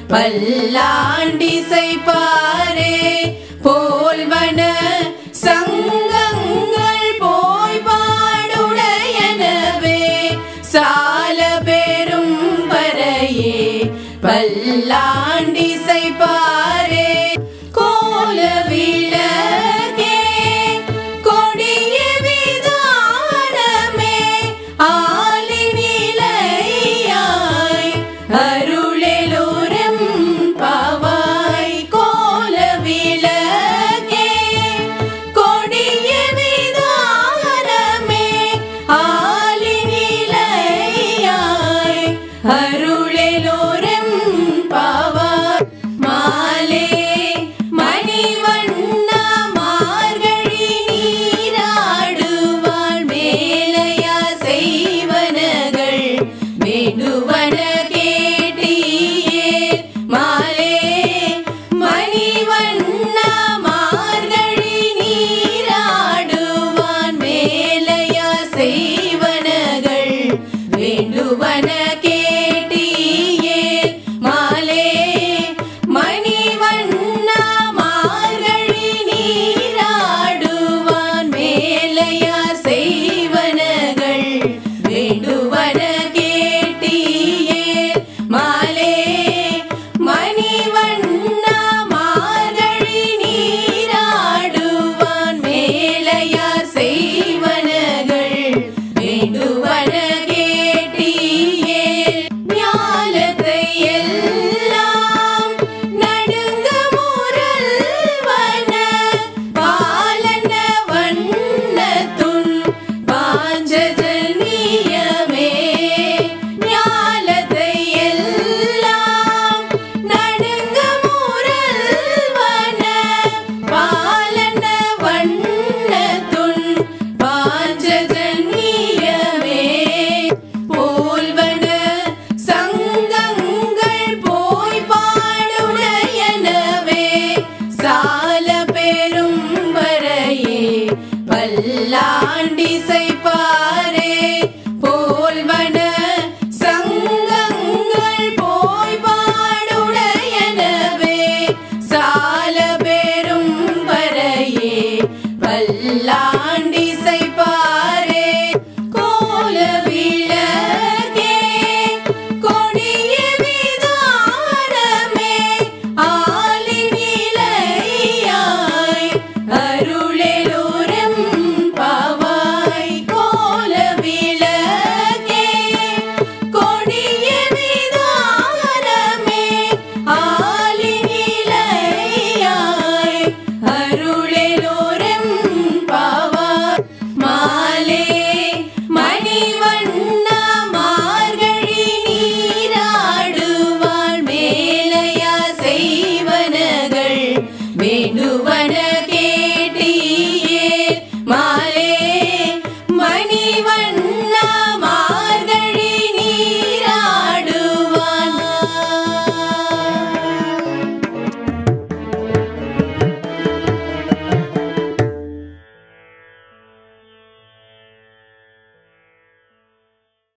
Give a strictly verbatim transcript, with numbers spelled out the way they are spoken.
பல்லாண்டிசை பாரே போல்வன சங்கங்கள் போய் பாடுடையனவே சால பெரும் பரையே பல்லாண்டிசை பாரே கோல விளக்கே கொடிய விதானமே ஆலினிலையாய் அருளெலோரும் பாவாய் கோல விளக்கே கொடிய விதானமே ஆலினிலையாய் அருளெலோரும் பாவாய் மாலே மணிவண்ணா மார்கழி நீராடுவாள் மேலையா செய்வனகள் வேண்டுவன கேட்டியே மாலே மணிவண்ணா மார்கழி நீராடுவான் மேலையா செய்வனகள் வேண்டுவன கேட்டியே மாலே மணிவண்ணா மார்கழி நீராடுவான் மேலையா செய்வனகள் வேண்டுவன கேட்டியே மாலே மணிவண்ணா மார்கழி நீராடுவான் மேலையா செய்வனகள் வேண்டுவன கேட்டியே ஞாலத்தை எல்லாம் நடுங்க முரல்வன பாலன வண்ணத்துன் பாஞ்சஜனியமே ஞாலத்தை எல்லாம் நடுங்க முரல்வன பாலன வண்ணத்துன் பாஞ்சஜனியமே போல்வன சங்கங்கள் போய் பாடுடையனவே சால பெரும் வரையே பல்லாண்டிசை பாரே போல்வன சங்கங்கள் போய் பாடுடையனவே சால பெரும் வரையே பல்லாண்டி